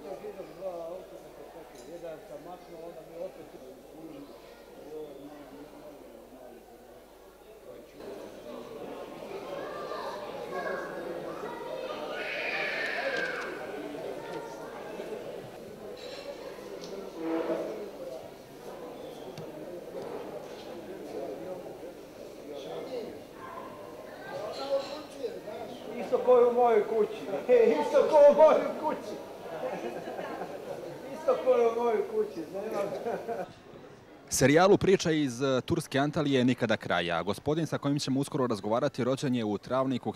Isto ko u mojoj kući. Isto ko u mojoj kući. Isto ko u mojoj kući. Serijalu Priča iz Turske Antalije nikada kraja. Gospodin sa kojim ćemo uskoro razgovarati rođen je u travniku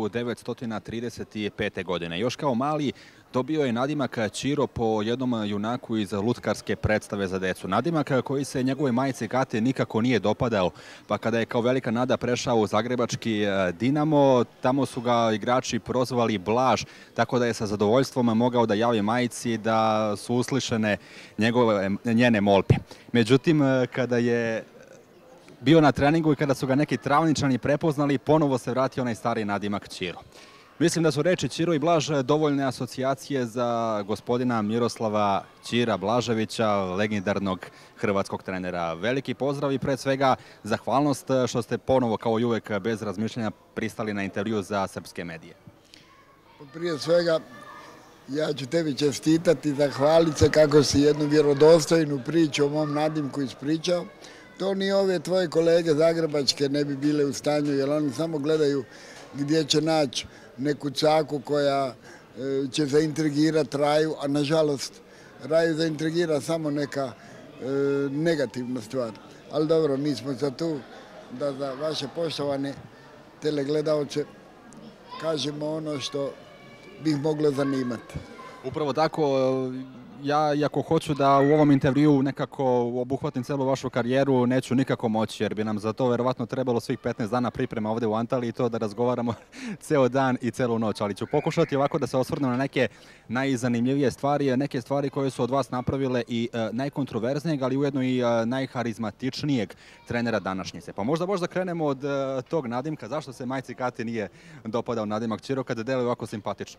1935. godine. Još kao mali dobio je nadimak Ćiro po jednom junaku iz lutkarske predstave za decu. Nadimak koji se njegove majice Kate nikako nije dopadao, pa kada je kao velika nada prešao u zagrebački Dinamo, tamo su ga igrači prozvali Blaž, tako da je sa zadovoljstvom mogao da javi majici da su uslišene njene molbe. Međutim, kada je bio na treningu i kada su ga neki travničani prepoznali, ponovo se vratio onaj stari nadimak Ćiro. Mislim da su reči Ćiro i Blaž dovoljne asocijacije za gospodina Miroslava Ćira Blaževića, legendarnog hrvatskog trenera. Veliki pozdrav i pred svega zahvalnost što ste ponovo, kao i uvek, bez razmišljanja pristali na intervju za srpske medije. Prije svega, ja ću tebi čestitati i zahvaliti se kako si jednu vjerodostojnu priču o mom nadimku ispričao. To ni ove tvoje kolege zagrebačke ne bi bile u stanju, jer oni samo gledaju gdje će naći neku caku koja će zaintrigirati Raju, a nažalost Raju zaintrigira samo neka negativna stvar. Ali dobro, mi smo za tu da za vaše poštovane telegledalce kažemo ono što bi ih moglo zanimati. Upravo tako, ja ako hoću da u ovom intervju nekako obuhvatim celu vašu karijeru, neću nikako moći, jer bi nam za to verovatno trebalo svih 15 dana priprema ovdje u Antaliji i to da razgovaramo ceo dan i celu noć. Ali ću pokušati ovako da se osvrnem na neke najzanimljivije stvari, neke stvari koje su od vas napravile i najkontroverznijeg, ali ujedno i najharizmatičnijeg trenera današnjice. Pa možda krenemo od tog nadimka. Zašto se majci Kati nije dopadao nadimak Ćiro kada deluje ovako simpatično?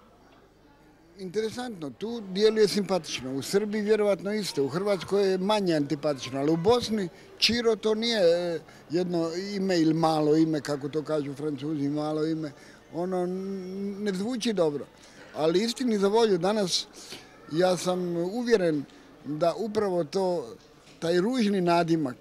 Interesantno, tu djeluje simpatično. U Srbiji vjerovatno isto, u Hrvatskoj je manje antipatično, ali u Bosni Ćiro to nije jedno ime ili malo ime, kako to kažu Francuzi, malo ime. Ono ne zvuči dobro. Ali istini za volju, danas ja sam uvjeren da upravo taj ružni nadimak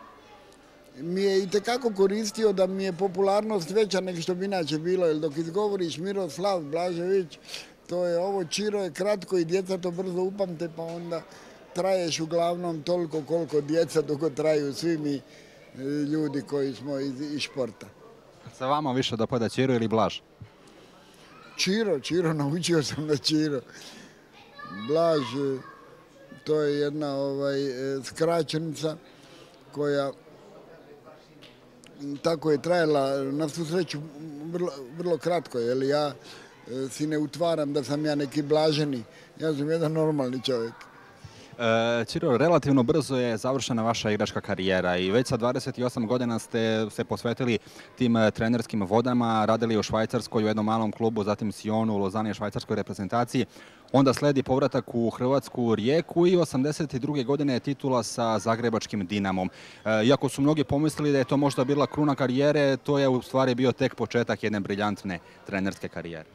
mi je itekako koristio da mi je popularnost veća nego što bi inače bilo, jer dok izgovoriš Miroslav Blažević, to je ovo Ćiro je kratko i djeca to brzo upamte, pa onda traješ uglavnom toliko koliko djeca dugo traju svi mi ljudi koji smo iz športa. Se vama više dopada Ćiro ili Blaž? Ćiro, naučio sam na Ćiro. Blaž, to je jedna skraćenica koja tako je trajala, na svu sreću vrlo kratko, jer ja si ne utvaram da sam ja neki blaženi. Ja sam jedan normalni čovjek. Ćiro, relativno brzo je završena vaša igračka karijera i već sa 28 godina ste se posvetili tim trenerskim vodama, radili u Švajcarskoj u jednom malom klubu, zatim Sionu u Lozani, švajcarskoj reprezentaciji. Onda sledi povratak u Hrvatsku Rijeku i 82. godine je titula sa zagrebačkim Dinamom. Iako su mnogi pomislili da je to možda bila kruna karijere, to je u stvari bio tek početak jedne briljantne trenerske karijere.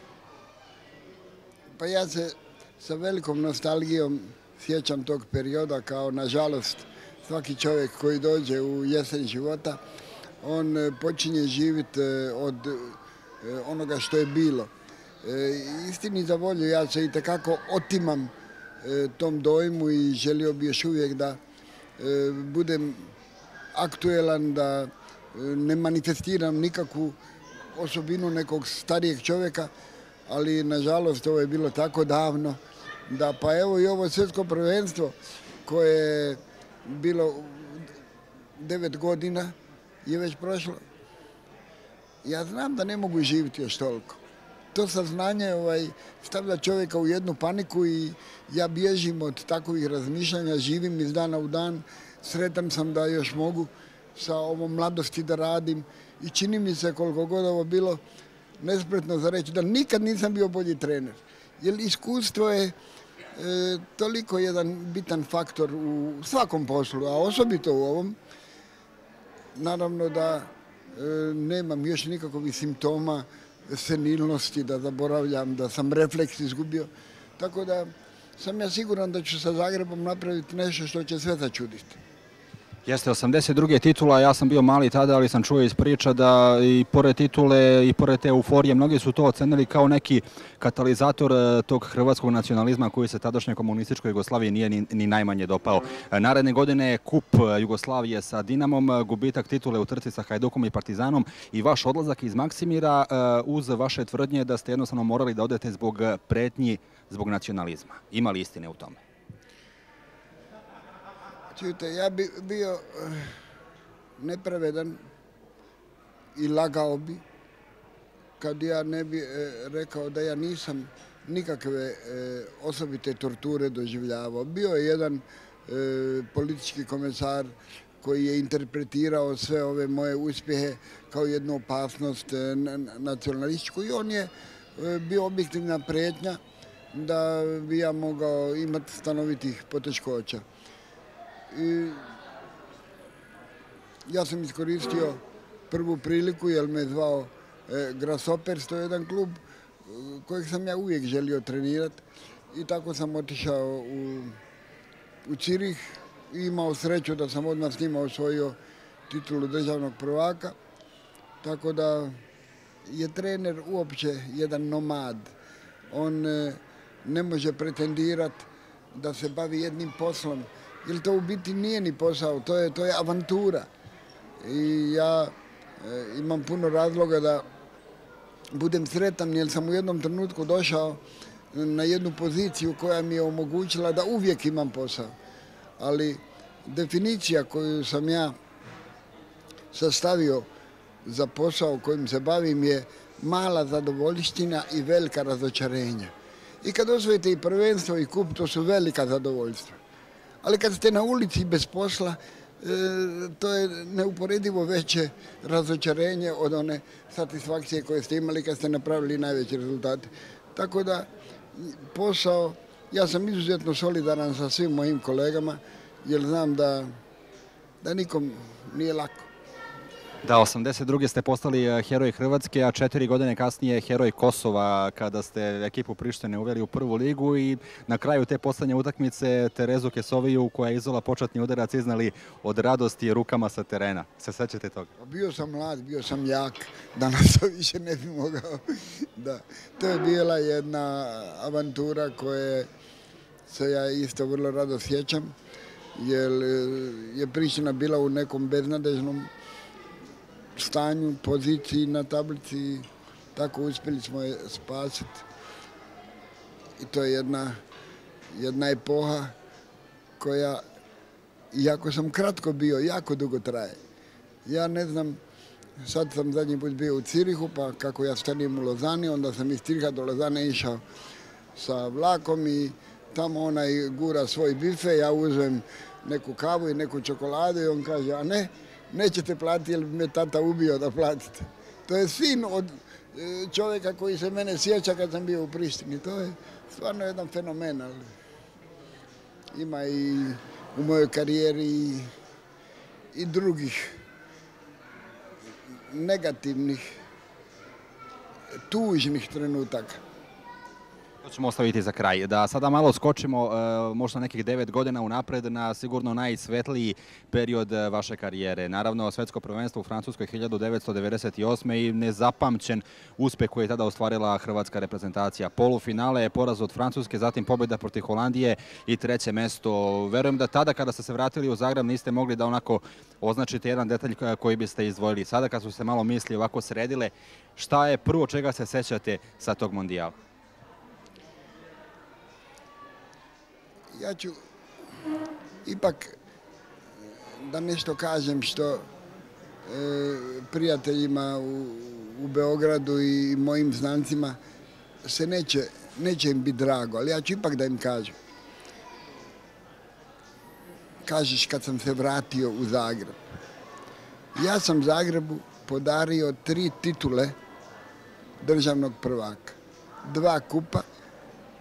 Pa ja se sa velikom nostalgijom sjećam tog perioda, kao nažalost svaki čovjek koji dođe u jesen života, on počinje živjeti od onoga što je bilo. Istini za volju, ja se itekako otimam tom dojmu i želio bi još uvijek da budem aktuelan, da ne manifestiram nikakvu osobinu nekog starijeg čovjeka, ali nažalost ovo je bilo tako davno da pa evo i ovo svjetsko prvenstvo koje je bilo 9 godina je već prošlo. Ja znam da ne mogu živjeti još toliko. To saznanje stavlja čovjeka u jednu paniku i ja bježim od takovih razmišljanja, živim iz dana u dan, sretan sam da još mogu sa ovom mladosti da radim i čini mi se koliko god ovo bilo nespretno za reći da nikad nisam bio bolji trener. Jer iskustvo je toliko jedan bitan faktor u svakom poslu, a osobito u ovom. Naravno da nemam još nikakvih simptoma senilnosti, da zaboravljam, da sam refleks izgubio. Tako da sam ja siguran da ću sa Zagrebom napraviti nešto što će sve začuditi. Jeste, 82. titula, ja sam bio mali tada, ali sam čuo iz priča da i pored titule i pored te euforije, mnogi su to ocenili kao neki katalizator tog hrvatskog nacionalizma koji se tadašnjoj komunističkoj Jugoslaviji nije ni najmanje dopao. Naredne godine je kup Jugoslavije sa Dinamom, gubitak titule u trci sa Hajdukom i Partizanom i vaš odlazak iz Maksimira uz vaše tvrdnje da ste jednostavno morali da odete zbog pretnji, zbog nacionalizma. Ima li istine u tome? Čujte, ja bi bio nepravedan i lagao bi kad ja ne bi rekao da ja nisam nikakve osobite torture doživljavao. Bio je jedan politički komesar koji je interpretirao sve ove moje uspjehe kao jednu opasnost nacionalističku i on je bio objektivna prijetnja da bi ja mogao imati stanovitih poteškoća. I ja sam iskoristio prvu priliku jer me zvao Grasshoppers, to je jedan klub kojeg sam ja uvijek želio trenirati i tako sam otišao u Cirih i imao sreću da sam odmah s njima osvojio titulu državnog prvaka, tako da je trener uopće jedan nomad. On ne može pretendirati da se bavi jednim poslom, jer to u biti nije ni posao, to je avantura. I ja imam puno razloga da budem sretan, jer sam u jednom trenutku došao na jednu poziciju koja mi je omogućila da uvijek imam posao. Ali definicija koju sam ja sastavio za posao kojim se bavim je mala zadovoljština i velika razočarenja. I kad osvojite i prvenstvo i kup, to su velika zadovoljstva. Ali kad ste na ulici bez posla, to je neuporedivo veće razočarenje od one satisfakcije koje ste imali kad ste napravili najveće rezultate. Tako da posao, ja sam izuzetno solidaran sa svim mojim kolegama, jer znam da nikom nije lako. Da, 82. ste postali heroj Hrvatske, a 4 godine kasnije heroj Kosova kada ste ekipu Prištine uveli u prvu ligu i na kraju te poslednje utakmice Terezu Kesoviju koja je izvela početni udarac iznali od radosti rukama sa terena. Se sećate toga? Bio sam mlad, bio sam jak, danas to više ne bi mogao. Da. To je bila jedna avantura koje se ja isto vrlo rado sjećam, jer je Priština bila u nekom beznadežnom stanju, poziciji na tablici, tako uspjeli smo je spasiti. I to je jedna epoha koja, iako sam kratko bio, jako dugo traje. Ja ne znam, sad sam zadnji put bio u Cirihu, pa kako ja stanujem u Lozani, onda sam iz Ciriha do Lozane išao sa vlakom i tamo onaj gura svoj bife, ja uzmem neku kavu i neku čokoladu i on kaže, a ne, nećete platiti jer bi me tata ubio da platite. To je sin od čovjeka koji se mene sjeća kad sam bio u Prištini. To je stvarno jedan fenomen. Ali ima i u mojoj karijeri i drugih negativnih, tužnih trenutaka. To ćemo ostaviti za kraj. Da sada malo skočimo možda nekih 9 godina unapred na sigurno najsvetliji period vaše karijere. Naravno, svetsko prvenstvo u Francuskoj 1998. i nezapamćen uspeh koji je tada ostvarila hrvatska reprezentacija. Polufinale, poraz od Francuske, zatim pobjeda protiv Holandije i 3. mesto. Verujem da tada kada ste se vratili u Zagreb niste mogli da onako označite jedan detalj koji biste izdvojili. Sada kad su se malo misli ovako sredile, šta je prvo čega se sećate sa tog mondijala? Ja ću ipak da nešto kažem što prijateljima u Beogradu i mojim znancima se neće im biti drago, ali ja ću ipak da im kažem. Kažeš kad sam se vratio u Zagreb. Ja sam Zagrebu podario 3 titule državnog prvaka. 2 kupa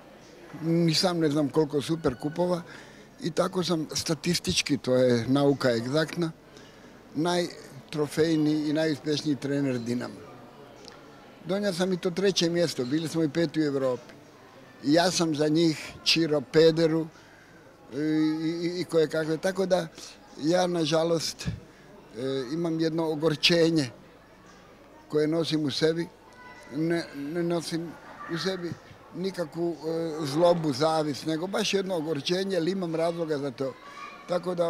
ni sam ne znam koliko super kupova i tako sam statistički, to je nauka egzaktna, najtrofejniji i najuspješniji trener Dinama. Donio sam i to 3. mjesto, bili smo i 5. u Europi. I ja sam za njih Čiro Pederu i koje kakve. Tako da ja, nažalost, imam jedno ogorčenje koje nosim u sebi. Ne nosim u sebi nikakvu zlobu, zavist, nego baš jedno ogorčenje, ali imam razloga za to. Tako da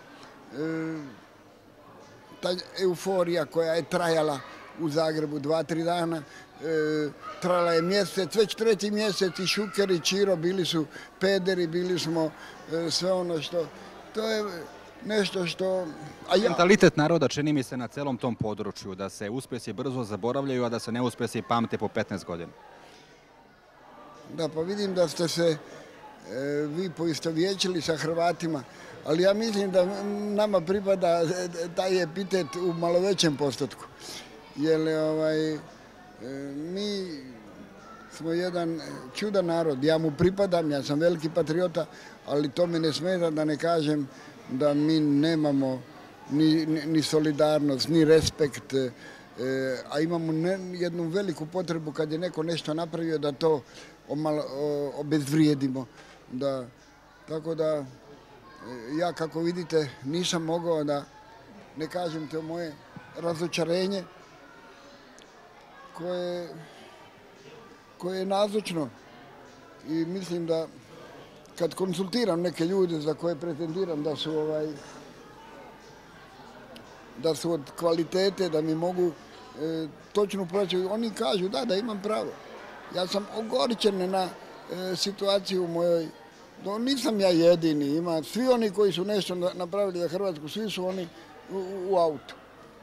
ta euforija koja je trajala u Zagrebu 2-3 dana, trajala je mjesec, već 3. mjesec i Šuker i Čiro bili su pederi, bili smo sve ono što, to je nešto što... Mentalitet naroda čini mi se na celom tom području, da se uspjesi brzo zaboravljaju, a da se neuspjesi pamte po 15 godina. Da, pa vidim da ste se vi poistovjećili sa Hrvatima, ali ja mislim da nama pripada taj epitet u malo većem postotku. Jer mi smo jedan čudan narod, ja mu pripadam, ja sam veliki patriota, ali to me ne smeta da ne kažem da mi nemamo ni solidarnost, ni respekt, a imamo jednu veliku potrebu kad je neko nešto napravio da to obezvrijedimo. Tako da ja, kako vidite, nisam mogao da ne kažem to moje razočarenje koje je nazočno i mislim da kad konsultiram neke ljude za koje pretendiram da su od kvalitete, da mi mogu točno proći, oni kažu da imam pravo. Ja sam ogorčen na situaciju u mojoj, nisam ja jedini, ima svi oni koji su nešto napravili za Hrvatsku, svi su oni u autu.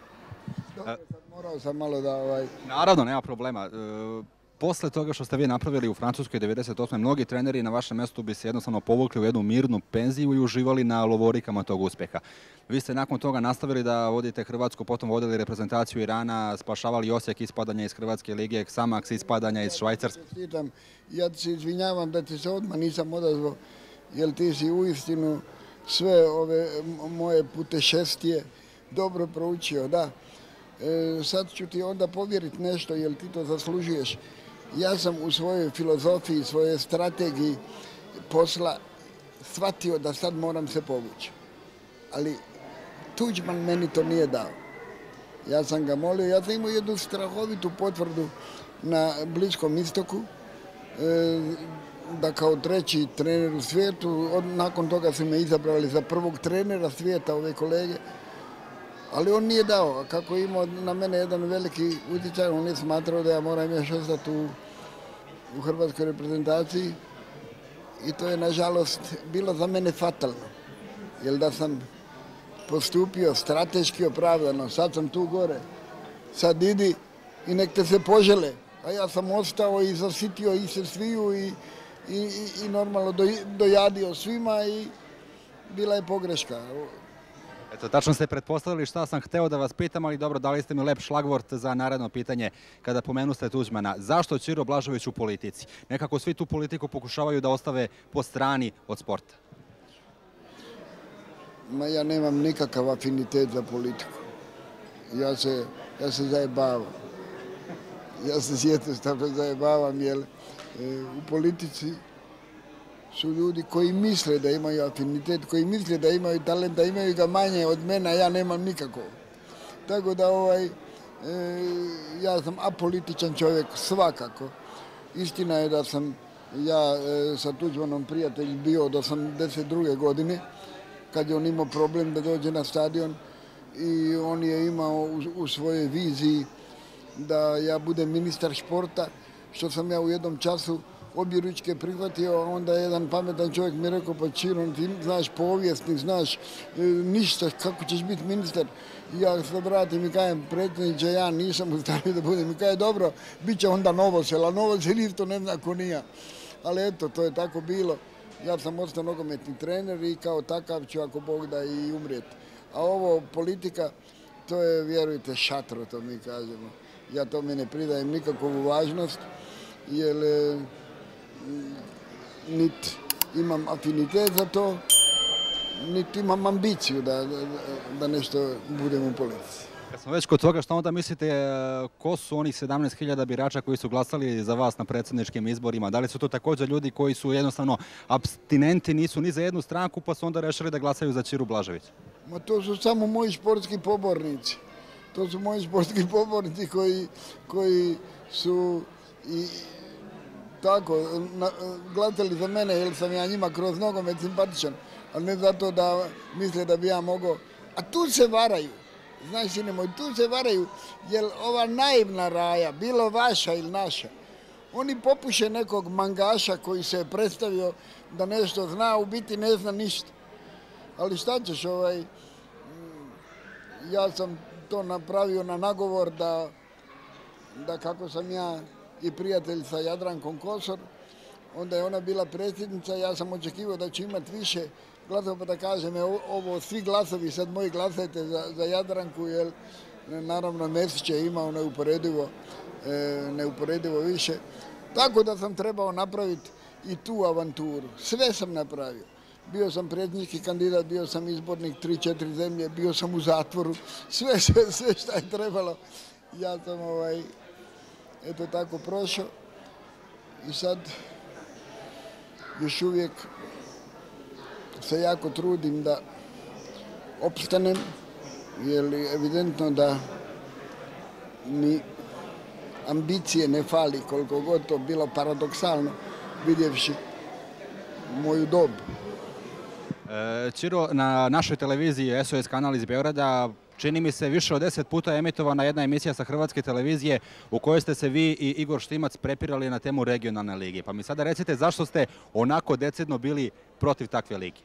Morao sam malo da... Naravno, nema problema. Posle toga što ste vi napravili u Francuskoj 98. mnogi treneri na vašem mjestu bi se jednostavno povukli u jednu mirnu penziju i uživali na lovorikama tog uspjeha. Vi ste nakon toga nastavili da vodite Hrvatsku, potom vodili reprezentaciju Irana, spašavali Osijek ispadanja iz Hrvatske lige, Xamax ispadanja iz Švajcarske. Ja ti se izvinjavam da ti se odmah nisam odazvao, jer ti si uistinu sve ove moje putešestije dobro proučio, da. Sad ću ti onda povjeriti nešto, jer ti to zaslužuješ. Ja sam u svojoj filozofiji, svojoj strategiji posla shvatio da sad moram se povući. Ali Tuđman meni to nije dao. Ja sam ga molio, ja sam imao jednu strahovitu potvrdu na Bliskom istoku, da kao 3. trener u svijetu, nakon toga su me izabrali za 1. trenera svijeta, ove kolege, ali on nije dao. Kako je imao na mene jedan veliki utjecaj, on je smatrao da ja moram još ostati u hrvatskoj reprezentaciji i to je, nažalost, bilo za mene fatalno. Jer da sam postupio strateški opravdano, sad sam tu gore, sad idi i nek te se požele. A ja sam ostao i zasitio i se sviju i normalno dojadio svima i bila je pogreška. Eto, tačno ste pretpostavili šta sam hteo da vas pitam, ali dobro, dali ste mi lep šlagvort za naredno pitanje kada pomenuste Tuđmana. Zašto Ćiro Blažević u politici? Nekako svi tu politiku pokušavaju da ostave po strani od sporta. Ja nemam nikakav afinitet za politiku. Ja se zajebavam. Ja se jednostavno zajebavam, jer u politici su ljudi koji misle da imaju afinitet, koji misle da imaju talent, da imaju ga manje od mene, a ja nemam nikako. Tako da ja sam apolitičan čovjek, svakako. Istina je da sam ja sa Tuđmanom prijatelj bio od 82. godine, kad je on imao problem da dođe na stadion i on je imao u svojoj viziji da ja budem ministar športa, što sam ja u jednom času objeručke prihvatio, a onda jedan pametan čovjek mi rekao, pa Čiro, ti znaš povijest, ni znaš ništa, kako ćeš biti ministar. Ja se vratim i kajem, predsjedniče, ja nisam u stanju da budem. I kaje, dobro, bit će onda Novosel, a Novosel isto ne zna ko nije. Ali eto, to je tako bilo. Ja sam ostao nogometni trener i kao takav ću, ako Bog da, i umrijeti. A ovo politika, to je, vjerujte, šatro, to mi kažemo. Ja tome ne pridajem nikakvu važnost, jer niti imam afinitet za to, niti imam ambiciju da nešto budem u politici. Kad smo već kod toga, što onda mislite, ko su onih 17.000 birača koji su glasali za vas na predsjedničkim izborima? Da li su to također ljudi koji su jednostavno apstinenti, nisu ni za jednu stranku, pa su onda rešili da glasaju za Ćiru Blažević? Ma to su samo moji športski pobornici. To su moji športski pobornici koji su i tako glasali za mene jer sam ja njima kroz nogomet simpatičan, ali ne zato da misle da bi ja mogao. A tu se varaju. Znaš, sine moj, tu se varaju, jer ova naivna raja, bilo vaša ili naša, oni popuše nekog mangaša koji se je predstavio da nešto zna, a u biti ne zna ništa. Ali šta ćeš, ja sam to napravio na nagovor da kako sam ja i prijatelj sa Jadrankom Kosor, onda je ona bila predsjednica, ja sam očekivao da će imati više glasova, pa da kažem, ovo svi glasovi, sad moji glasajte za Jadranku, jer naravno Mesić je imao neuporedivo više. Tako da sam trebao napraviti i tu avanturu. Sve sam napravio. Bio sam predsjednički kandidat, bio sam izbornik 3-4 zemlje, bio sam u zatvoru, sve što je trebalo. Ja sam eto tako prošao i sad još uvijek se jako trudim da opstanem, jer je evidentno da mi ambicije ne fali, koliko god to bilo paradoksalno vidjevši moju dobu. Ćiro, na našoj televiziji SOS kanal iz Beograda čini mi se više od 10 puta emitovana jedna emisija sa Hrvatske televizije u kojoj ste se vi i Igor Štimac prepirali na temu regionalne lige. Pa mi sada recite zašto ste onako decidno bili protiv takve lige?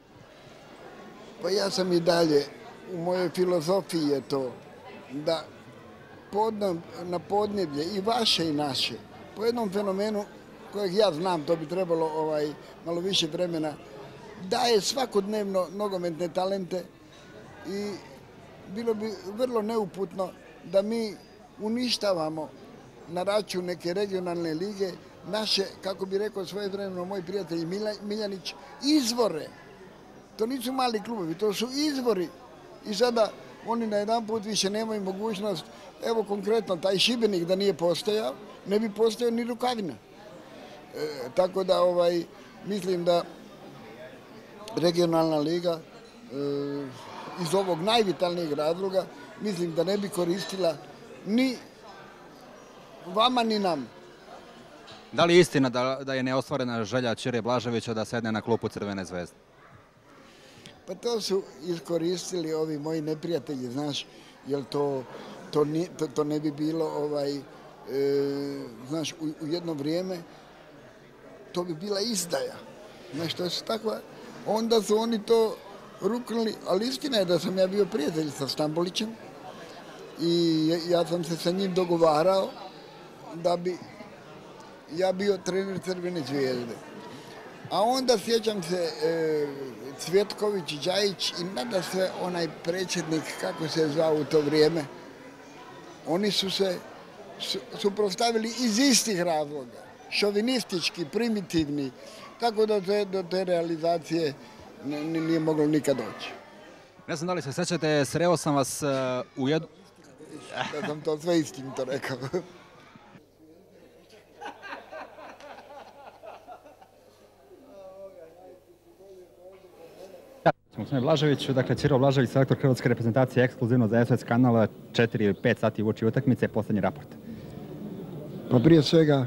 Pa ja sam i dalje, u mojoj filozofiji je to da na podneblje i vaše i naše, po jednom fenomenu kojeg ja znam, to bi trebalo malo više vremena, daje svakodnevno nogometne talente i bilo bi vrlo neuputno da mi uništavamo na račun neke regionalne lige naše, kako bi rekao svojevremeno moj prijatelj Miljanić, izvore. To nisu mali klubovi, to su izvori. I sada oni najedanput više nemaju mogućnost, evo konkretno taj Šibenik da nije postojao, ne bi postojao ni Rukavina. Tako da mislim da regionalna liga iz ovog najvitalnijeg razloga mislim da ne bi koristila ni vama ni nam. Da li je istina da je neostvarena želja Ćire Blaževića da sedne na klupu Crvene zvezde? Pa to su iskoristili ovi moji neprijatelji, znaš, jer to ne bi bilo, znaš, u jedno vrijeme to bi bila izdaja. Znaš, to su takva, onda su oni to ruknuli, ali istina je da sam ja bio prijatelj sa Stambolićem i ja sam se sa njim dogovarao da bi ja bio trener Crvene zvijezde. A onda sjećam se Cvjetković, Đajić i nada se onaj predsjednik, kako se je zvao u to vrijeme, oni su se suprotstavili iz istih razloga, šovinistički, primitivni, tako da do te realizacije nije moglo nikad doći. Ne znam da li se sjećate, sreo sam vas u jednu... Da sam to sve istinito rekao. Gospodine Blaževiću, dakle Ćiro Blažević, selektor hrvatske reprezentacije, ekskluzivno za SOS kanal, 4 ili 5 sati uoči utakmice, posljednji raport. Pa prije svega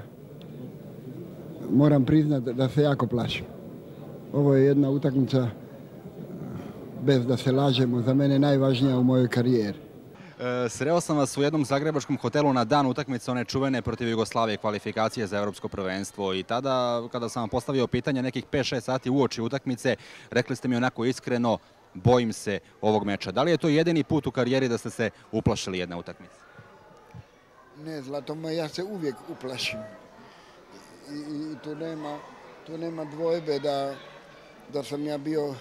moram priznati da se jako plašim. Ovo je jedna utakmica, bez da se lažemo, za mene najvažnija u mojoj karijeri. Sreo sam vas u jednom zagrebačkom hotelu na dan utakmice one čuvene protiv Jugoslavije kvalifikacije za Europsko prvenstvo i tada kada sam vam postavio pitanje nekih 5-6 sati uoči utakmice, rekli ste mi onako iskreno, bojim se ovog meča. Da li je to jedini put u karijeri da ste se uplašili jedne utakmice? Ne, Zlato moj, ja se uvijek uplašim. I tu nema dvojbe da sam ja bio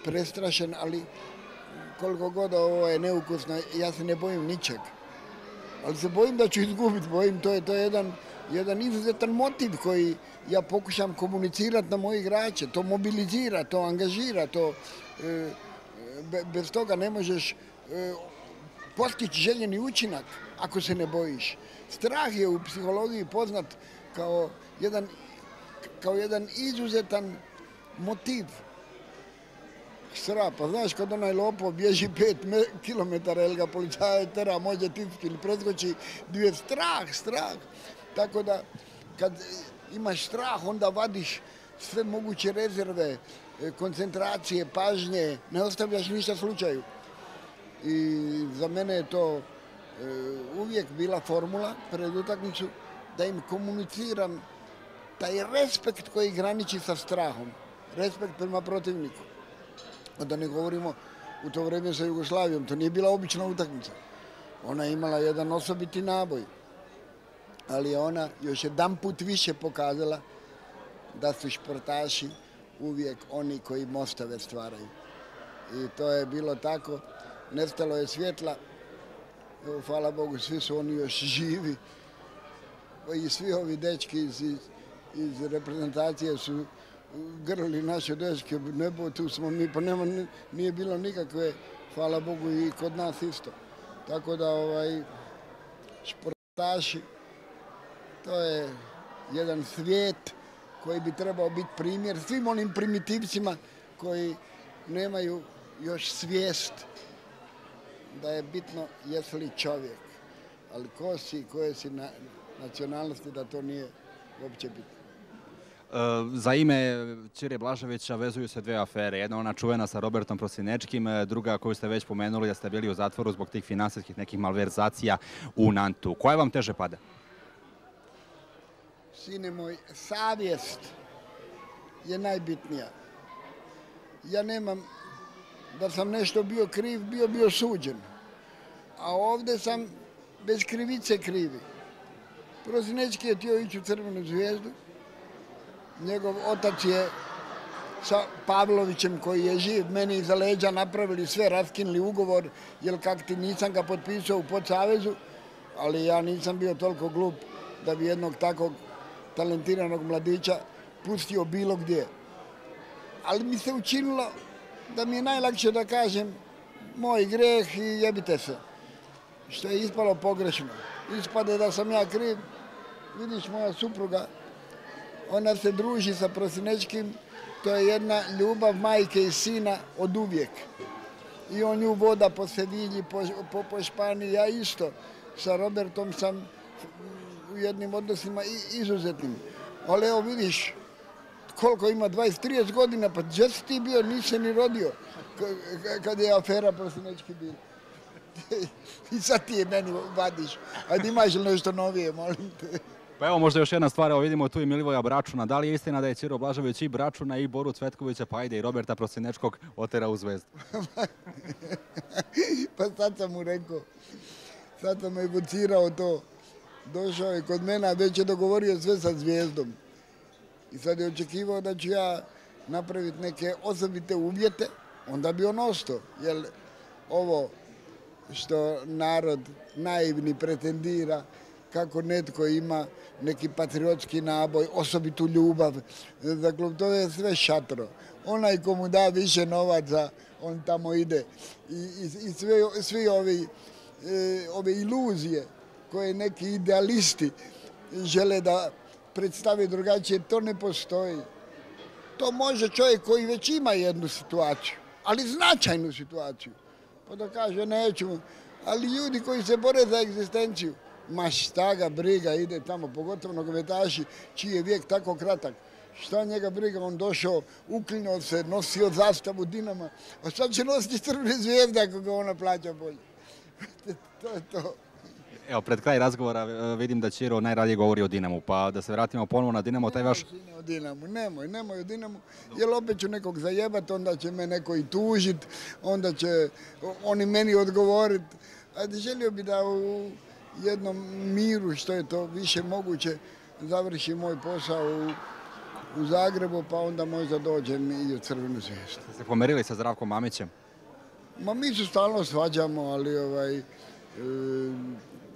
prestrašen, ali koliko god ovo je neukusno, ja se ne bojim ničeg. ali se bojim da ću izgubiti, to je jedan izuzetan motiv koji ja pokušam komunicirati na moje igrače, to mobilizira, to angažira, bez toga ne možeš postići željeni učinak ako se ne bojiš. Strah je u psihologiji poznat kao jedan izuzetan motiv. Strah, pa znaš, kad onaj lopov bježi 5 kilometara, jer ga policajac tera, može tipiti ili preskoči, je strah. Tako da, kad imaš strah, onda vadiš sve moguće rezerve, koncentracije, pažnje, ne ostavljaš ništa slučaju. I za mene je to uvijek bila formula pred utakmicu da im komuniciram taj respekt koji graniči sa strahom, respekt prema protivniku. Da ne govorimo u to vrijeme sa Jugoslavijom, to nije bila obična utakmica. Ona je imala jedan osobiti naboj, ali je ona još jedanput više pokazala da su športaši uvijek oni koji mostove stvaraju. I to je bilo tako, nestalo je svjetla, evo, hvala Bogu, svi su oni još živi i svi ovi dečki iz reprezentacije su grli naše dečke, nebo, tu smo mi, pa nije bilo nikakve, hvala Bogu, i kod nas isto. Tako da športaši, to je jedan svijet koji bi trebao biti primjer svim onim primitivcima koji nemaju još svijest da je bitno jesi li čovjek, ali ko si, koje si nacionalnosti, da to nije uopće bitno. Za ime Ćire Blaževića vezuju se dve afere. Jedna ona čuvena sa Robertom Prosinečkim, druga koju ste već pomenuli da ste bili u zatvoru zbog tih finansijskih nekih malverzacija u Nantu. Koja vam teže pada? Sine moj, savjest je najbitnija. Ja nemam da sam nešto bio kriv, bio suđen. A ovdje sam bez krivice krivi. Prosinečki je htio ići u Crvenu zvijezdu. Njegov otac je sa Pavlovićem koji je živ meni iza leđa napravili sve, raskinuli ugovor, jer kak ti nisam ga potpisao u podsavezu, ali ja nisam bio toliko glup da bi jednog takvog talentiranog mladića pustio bilo gdje. Ali mi se učinilo da mi je najlakše da kažem moj greh i jebite se. Što je ispalo pogrešno. Ispade da sam ja kriv. Vidiš, moja supruga, ona se druži sa Prosinečkim, to je jedna ljubav majke i sina od uvijek. I on nju voda po Sevilji, po Španiji, ja isto. Sa Robertom sam u jednim odnosima izuzetnim. Ali evo vidiš, koliko ima, 20-30 godina, pa gdje si ti bio, nisi se ni rodio kad je afera Prosinečki bila. I sad ti je meni vadiš. Ajde, imaš li nešto novije, molim te. Pa evo možda još jedna stvar, evo vidimo tu i Milivoja Bračuna. Da li je istina da je Ćiro Blažević i Bračuna i Boru Cvetkovića, pa ajde i Roberta Prosinečkog oterao u Zvezdu? Pa sad sam mu rekao, sad sam evocirao to. Došao je kod mene, a već je dogovorio sve sa Zvijezdom. I sad je očekivao da ću ja napraviti neke osobite uvjete, onda bi on ostao. Jer ovo što narod naivni pretendira, kako netko ima neki patriotski naboj, osobitu ljubav za klub, to je sve šatro. Onaj ko mu da više novaca, on tamo ide. I svi ove iluzije koje neki idealisti žele da predstave drugačije, to ne postoji. To može čovjek koji već ima jednu situaciju, ali značajnu situaciju. Pa da kaže neću, ali ljudi koji se bore za egzistenciju, ma šta ga briga, ide tamo, pogotovo nogometaši čiji je vijek tako kratak. Šta njega briga, on došao, uklinio se, nosio zastavu Dinama, a sad će nositi Crvene Zvijezde ako ga ona plaća bolje. To je to. Evo, pred kraj razgovora vidim da Ćiro najradije govori o Dinamu, pa da se vratimo ponovo na Dinamo, taj vaš... Nemoj o Dinamu, jer opet ću nekog zajebat, onda će me neko i tužit, onda će oni meni odgovorit. Ajde, želio bi da u jednom miru, što je to više moguće, završi moj posao u Zagrebu, pa onda možda dođem i u Crvenu Zvijezdu. Ste se pomerili sa Zdravkom Mamićem? Ma mi se stalno svađamo, ali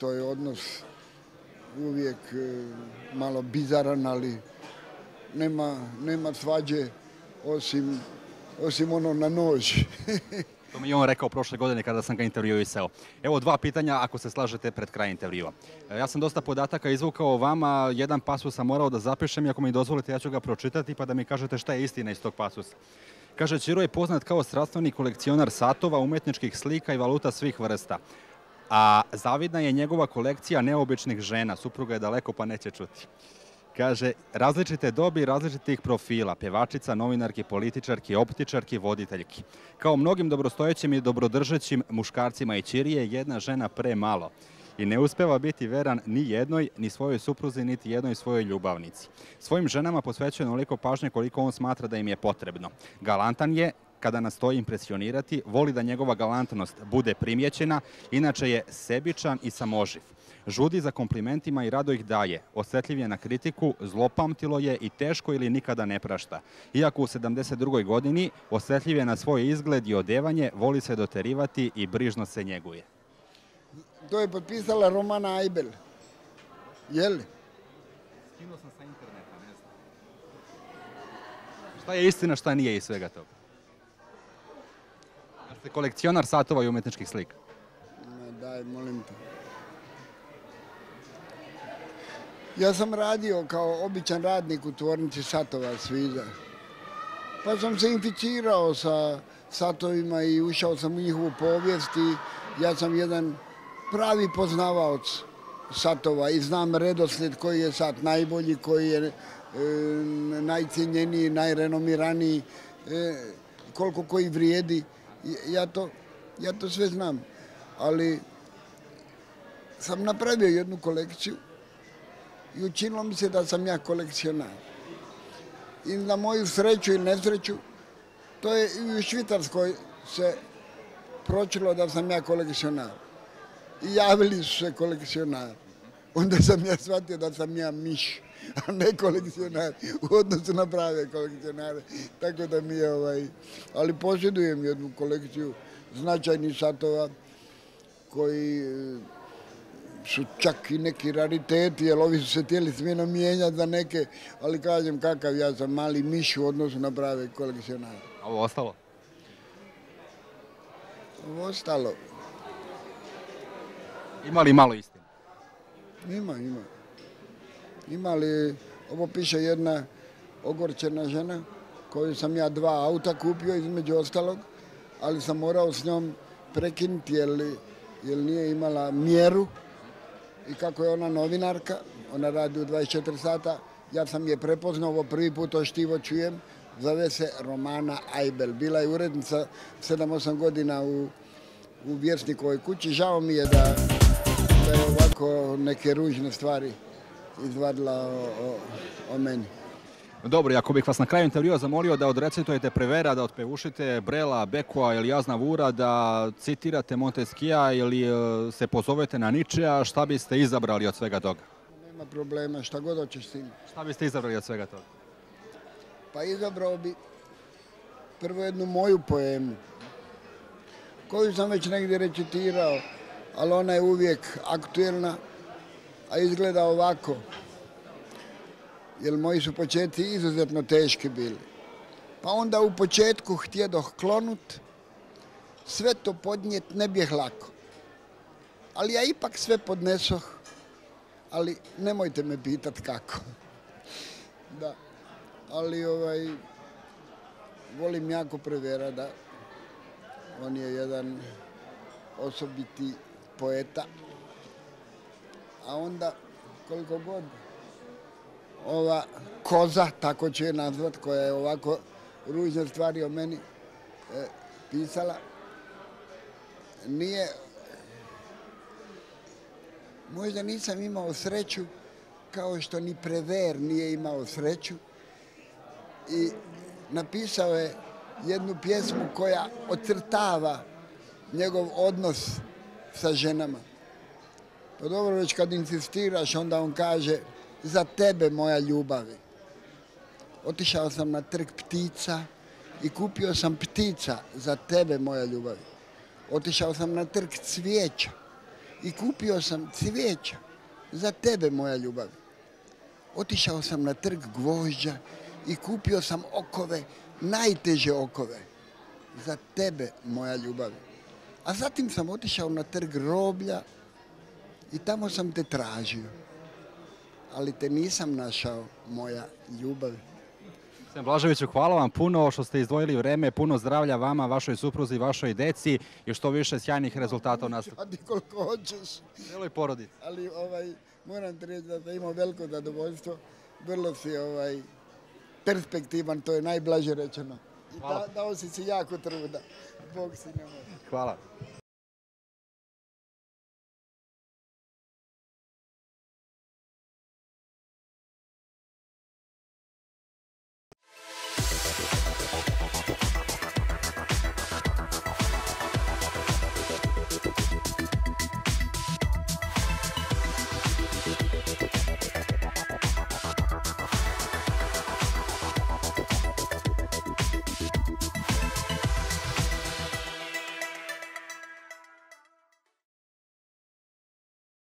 to je odnos uvijek malo bizaran, ali nema svađe osim ono na nož. To mi je on rekao prošle godine kada sam ga intervjuisao. Evo 2 pitanja ako se slažete pred kraj intervjua. Ja sam dosta podataka izvukao o vama, jedan pasus sam morao da zapišem i ako mi dozvolite ja ću ga pročitati pa da mi kažete šta je istina iz tog pasusa. Kaže, Ćiro je poznat kao strastveni kolekcionar satova, umetničkih slika i valuta svih vrsta. A zavidna je njegova kolekcija neobičnih žena, supruga je daleko pa neće čuti. Kaže, različite dobi, različitih profila, pjevačica, novinarki, političarki, optičarki, voditeljki. Kao mnogim dobrostojećim i dobrodržećim muškarcima i Ćirije, jedna žena premalo. I ne uspeva biti veran ni jednoj, ni svojoj supruzi, niti jednoj svojoj ljubavnici. Svojim ženama posvećuje onoliko pažnje koliko on smatra da im je potrebno. Galantan je, kada nastoji impresionirati, voli da njegova galantnost bude primjećena, inače je sebičan i samoživ. Žudi za komplimentima i rado ih daje. Osjetljiv je na kritiku, zlopamtilo je i teško ili nikada ne prašta. Iako u 72. godini osjetljiv je na svoj izgled i odevanje, voli se doterivati i brižno se njeguje. To je potpisala Romana Ajbel. Je li? Skinuo sam sa interneta, ne znam. Šta je istina, šta nije iz svega toga? Jel ste kolekcionar satova i umetničkih slika? Daj, molim te. Ja sam radio kao običan radnik u tvornici satova sviđa. Pa sam se inficirao sa satovima i ušao sam u njihovu povijest i ja sam jedan pravi poznavaoc satova i znam redoslijed koji je sat najbolji, koji je najcijenjeniji, najrenomiraniji, koliko koji vrijedi. Ja to sve znam, ali sam napravio jednu kolekciju i učinilo mi se da sam ja kolekcionar. I na moju sreću ili nesreću, to je i u Švicarskoj se pročilo da sam ja kolekcionar. I javili su se kolekcionari. Onda sam ja shvatio da sam ja miš, a ne kolekcionar, u odnosu na prave kolekcionare. Tako da mi je ali posjedujem jednu kolekciju značajnih satova koji su čak i neki rariteti, jer ovi su se htjeli smjeno mijenjati za neke, ali kažem kakav ja sam mali miš u odnosu na prave kolekcionare. A ovo ostalo? Ovo ostalo? Ima li malo istine? Ima. Ima li, ovo piše jedna ogorčena žena koju sam ja 2 auta kupio između ostalog, ali sam morao s njom prekinuti jer nije imala mjeru i kako je ona novinarka, ona radi u 24 sata, ja sam je prepoznao, ovo prvi put to štivo čujem, zove se Romana Ajbel. Bila je urednica 7-8 godina u Vjesnikovoj kući. Žao mi je da je ovako neke ružne stvari izvadila o meni. Dobro, ako bih vas na kraju intervjua zamolio da odrecitujete Prevera, da otpevušite Brela, Bekua ili Aznavoura, da citirate Montesquieua ili se pozovete na Nietzschea, šta biste izabrali od svega toga? Nema problema, šta god hoćeš sin. Šta biste izabrali od svega toga? Pa izabrao bi prvo jednu moju poemu, koju sam već negdje recitirao, ali ona je uvijek aktuelna, a izgleda ovako. Jer moji su početci izuzetno teški bili. Pa onda u početku htjedoh klonut, sve to podnijet ne bijeh lako. Ali ja ipak sve podnesoh, ali nemojte me pitat kako. Da, ali volim jako Prevera, da. On je jedan osobiti poeta. A onda, koliko god ova koza, tako ću je nazvat, koja je ovako ružne stvari o meni pisala, možda nisam imao sreću kao što ni Prever nije imao sreću i napisao je jednu pjesmu koja ocrtava njegov odnos sa ženama. Pa dobro, već kad insistiraš, onda on kaže: za tebe, moja ljubavi. Otišao sam na trg ptica i kupio sam ptica za tebe, moja ljubavi. Otišao sam na trg cvijeća i kupio sam cvijeća za tebe, moja ljubav. Otišao sam na trg gvožđa i kupio sam okove, najteže okove, za tebe, moja ljubav. A zatim sam otišao na trg roblja i tamo sam te tražio. Ali te nisam našao, moja ljubav. Gospodine Blaževiću, hvala vam puno što ste izdvojili vreme, puno zdravlja vama, vašoj supruzi, vašoj deci i što više sjajnih rezultata u nastupu. A ti koliko hoćeš. Cijeloj porodici. Ali moram ti reći da sam imao veliko zadovoljstvo. Vrlo si perspektivan, to je najblaže rečeno. I dao si jako truda. Bog si nemoj. Hvala.